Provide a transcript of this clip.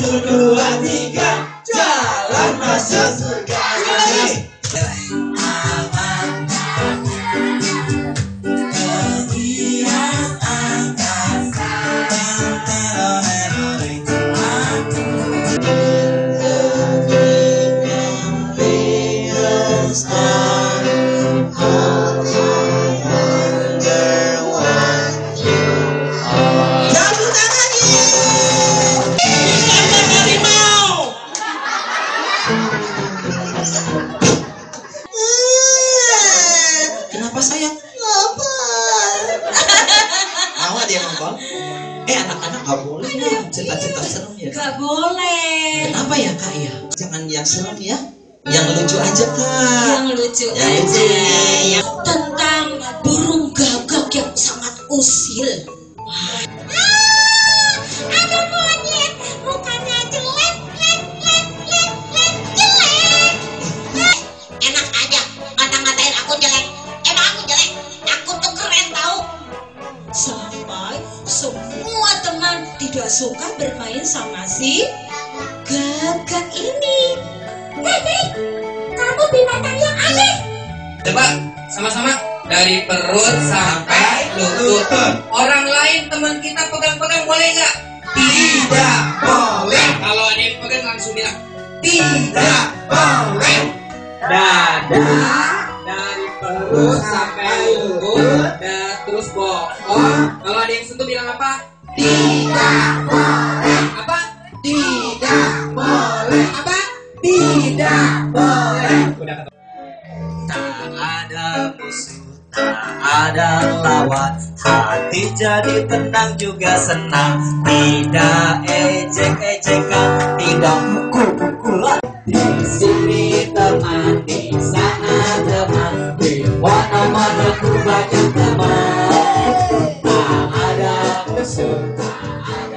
Satu, dua, tiga, jalan masuk surga. Kenapa sayang? Lapar. Awak dia ngomong. Anak-anak gak boleh ya cerita-cerita serem ya. Gak boleh. Kenapa ya kak ya? Jangan yang serem ya. Yang lucu aja kak. Yang lucu aja. Tentang burung gagak yang sangat usil. Ada monyet, mukanya jelek, jelek. Enak aja, ngata-ngatain aku jelek. Emang aku jelek? Aku tuh keren tau. Sampai semua teman tidak suka bermain sama si gagak ini. Hei, kamu binatang yang aneh. Coba sama-sama dari perut sampai lutut. Orang lain teman kita pegang-pegang boleh nggak? Tidak boleh. Kalau ada yang pegang langsung bilang Tidak boleh. dada dari perut sampai lutut dan terus bokong. Kalau ada yang sentuh bilang apa? Tidak boleh. Apa? Tidak boleh. Apa? Tidak boleh. Udah ketemu. Tak ada musuh, tak ada lawan. Hati jadi tenang juga senang. Tidak ejek-ejekan, tidak pukul-pukulan. Di sini teman, di sana teman, di mana-mana ku banyak teman. Tak ada musuh, tak ada